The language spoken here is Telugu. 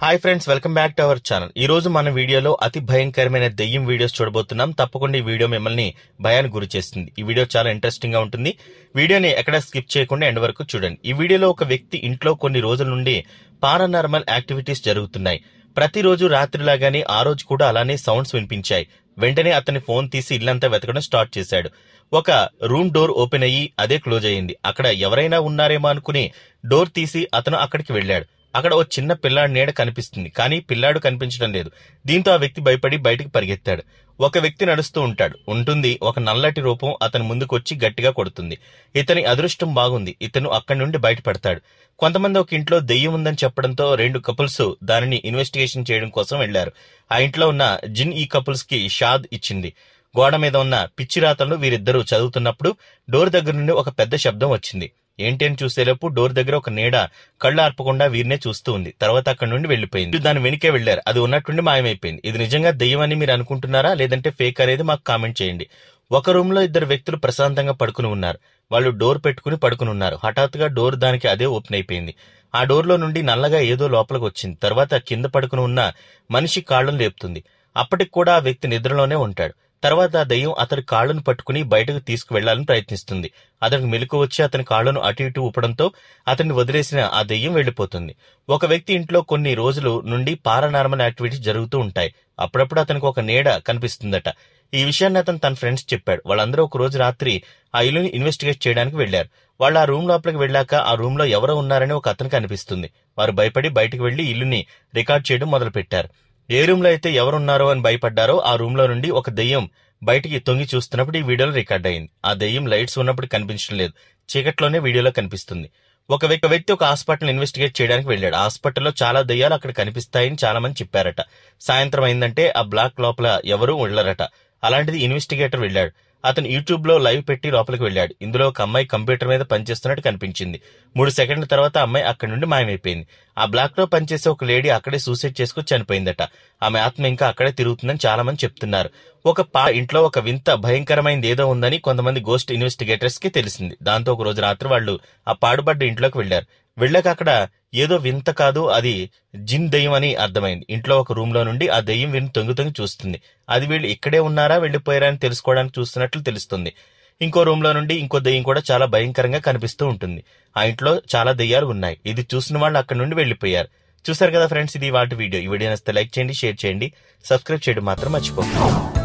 Hi friends, welcome back to our channel. ఈ రోజు మన వీడియోలో అతి భయంకరమైన దెయ్యం వీడియోస్ చూడబోతున్నాం. తప్పకుండా ఈ వీడియో మిమ్మల్ని భయానికి గురి చేస్తుంది. ఈ వీడియో చాలా ఇంట్రెస్టింగ్ గా ఉంటుంది. వీడియోని ఎక్కడ స్కిప్ చేయకుండా ఎండ్ వరకు చూడండి. ఈ వీడియోలో ఒక వ్యక్తి ఇంట్లో కొన్ని రోజుల నుండి పారానార్మల్ యాక్టివిటీస్ జరుగుతున్నాయి. ప్రతిరోజు రాత్రిలాగానే ఆ రోజు కూడా అలానే సౌండ్స్ వినిపించాయి. వెంటనే అతని ఫోన్ తీసి ఇల్లంతా వెతకడం స్టార్ట్ చేశాడు. ఒక రూమ్ డోర్ ఓపెన్ అయ్యి అదే క్లోజ్ అయ్యింది. అక్కడ ఎవరైనా ఉన్నారేమో అనుకుని డోర్ తీసి అతను అక్కడికి వెళ్లాడు. అక్కడ ఓ చిన్న పిల్లాడి నీడ కనిపిస్తుంది, కానీ పిల్లాడు కనిపించడం లేదు. దీంతో ఆ వ్యక్తి భయపడి బయటికి పరిగెత్తాడు. ఒక వ్యక్తి నడుస్తూ ఉంటుంది. ఒక నల్లటి రూపం అతని ముందుకు వచ్చి గట్టిగా కొడుతుంది. ఇతని అదృష్టం బాగుంది. ఇతను అక్కడి నుండి బయటపడతాడు. కొంతమంది ఒక ఇంట్లో దెయ్యం ఉందని చెప్పడంతో 2 కపుల్స్ దానిని ఇన్వెస్టిగేషన్ చేయడం కోసం వెళ్లారు. ఆ ఇంట్లో ఉన్న జిన్ ఈ కపుల్స్ కి షాద్ ఇచ్చింది. గోడ మీద ఉన్న పిచ్చి రాతలను వీరిద్దరూ చదువుతున్నప్పుడు డోర్ దగ్గర నుండి ఒక పెద్ద శబ్దం వచ్చింది. ఏంటి అని చూసేలోపు డోర్ దగ్గర ఒక నీడ కళ్ళు ఆర్పకుండా వీరినే చూస్తూ ఉంది. తర్వాత అక్కడి నుండి వెళ్లిపోయింది. దాని వెనుకే వెళ్లారు. అది ఉన్నట్టుండి మాయమైపోయింది. ఇది నిజంగా దెయ్యం అని మీరు అనుకుంటున్నారా, లేదంటే ఫేక్ అనేది మాకు కామెంట్ చేయండి. ఒక రూమ్ లో 2 వ్యక్తులు ప్రశాంతంగా పడుకుని ఉన్నారు. వాళ్ళు డోర్ పెట్టుకుని పడుకుని ఉన్నారు. హఠాత్తుగా డోర్ దానికి అదే ఓపెన్ అయిపోయింది. ఆ డోర్ లో నుండి నల్లగా ఏదో లోపలికి వచ్చింది. తర్వాత కింద పడుకుని ఉన్న మనిషి కాళ్లను లేపుతుంది. అప్పటికి కూడా ఆ వ్యక్తి నిద్రలోనే ఉంటాడు. తర్వాత ఆ దెయ్యం అతని కాళ్లను పట్టుకుని బయటకు తీసుకువెళ్లాలని ప్రయత్నిస్తుంది. అతనికి మెలకు వచ్చి అతని కాళ్లను అటు ఇటు ఊపడంతో అతన్ని వదిలేసిన ఆ దెయ్యం వెళ్లిపోతుంది. ఒక వ్యక్తి ఇంట్లో కొన్ని రోజుల నుండి పారానార్మల్ యాక్టివిటీస్ జరుగుతూ ఉంటాయి. అప్పుడప్పుడు అతనికి ఒక నీడ కనిపిస్తుందట. ఈ విషయాన్ని అతను తన ఫ్రెండ్స్ చెప్పాడు. వాళ్ళందరూ ఒక రోజు రాత్రి ఆ ఇల్లుని ఇన్వెస్టిగేట్ చేయడానికి వెళ్లారు. వాళ్ళు ఆ రూమ్ లోపలికి వెళ్ళాక ఆ రూమ్ లో ఎవరో ఉన్నారని ఒక అతనికి అనిపిస్తుంది. వారు భయపడి బయటకు వెళ్లి ఇల్లుని రికార్డ్ చేయడం మొదలు పెట్టారు. ఏ రూమ్ లో అయితే ఎవరున్నారో అని భయపడ్డారో ఆ రూమ్ లో నుండి ఒక దెయ్యం బయటికి తొంగి చూస్తున్నప్పుడు ఈ వీడియోలో రికార్డ్ అయింది. ఆ దెయ్యం లైట్స్ ఉన్నప్పుడు కనిపించడం లేదు, చీకట్లోనే వీడియోలో కనిపిస్తుంది. ఒక వ్యక్తి ఒక హాస్పిటల్ ఇన్వెస్టిగేట్ చేయడానికి వెళ్ళాడు. హాస్పిటల్లో చాలా దెయ్యాలు అక్కడ కనిపిస్తాయని చాలా మంది చెప్పారట. సాయంత్రం అయిందంటే ఆ బ్లాక్ లోపల ఎవరూ వెళ్లరట. అలాంటిది ఇన్వెస్టిగేటర్ వెళ్ళాడు. అతను యూట్యూబ్ లో లైవ్ పెట్టి లోపలికి వెళ్ళాడు. ఇందులో ఒక అమ్మాయి కంప్యూటర్ మీద పనిచేస్తున్నట్టు కనిపించింది. 3 సెకండ్ల తర్వాత అమ్మాయి అక్కడి నుండి మాయమైపోయింది. ఆ బ్లాక్ లో పనిచేసే ఒక లేడీ అక్కడే సూసైడ్ చేసుకుని చనిపోయిందట. ఆమె ఆత్మ ఇంకా అక్కడే తిరుగుతుందని చాలా మంది చెప్తున్నారు. ఇంట్లో ఒక వింత భయంకరమైనది ఏదో ఉందని కొంతమంది గోస్ట్ ఇన్వెస్టిగేటర్స్ కి తెలిసింది. దాంతో ఒక రోజు రాత్రి వాళ్ళు ఆ పాడుబడ్డ ఇంట్లోకి వెళ్లారు. వెళ్ళాక అక్కడ ఏదో వింత కాదు, అది జిన్ దెయ్యం అని అర్థమైంది. ఇంట్లో ఒక రూమ్ లో నుండి ఆ దెయ్యం వీరిని తొంగి చూస్తుంది. అది వీళ్ళు ఇక్కడే ఉన్నారా వెళ్లిపోయారా అని తెలుసుకోవడానికి చూస్తున్నట్లు తెలుస్తుంది. ఇంకో రూమ్ లో నుండి ఇంకో దెయ్యం కూడా చాలా భయంకరంగా కనిపిస్తూ ఉంటుంది. ఆ ఇంట్లో చాలా దెయ్యాలు ఉన్నాయి. ఇది చూసిన వాళ్ళు అక్కడి నుండి వెళ్లిపోయారు. చూసారు కదా ఫ్రెండ్స్, ఇది వాటి వీడియో. ఈ వీడియో నచ్చితే లైక్ చేయండి, షేర్ చేయండి, సబ్స్క్రైబ్ చేయడం మాత్రం మర్చిపోకండి.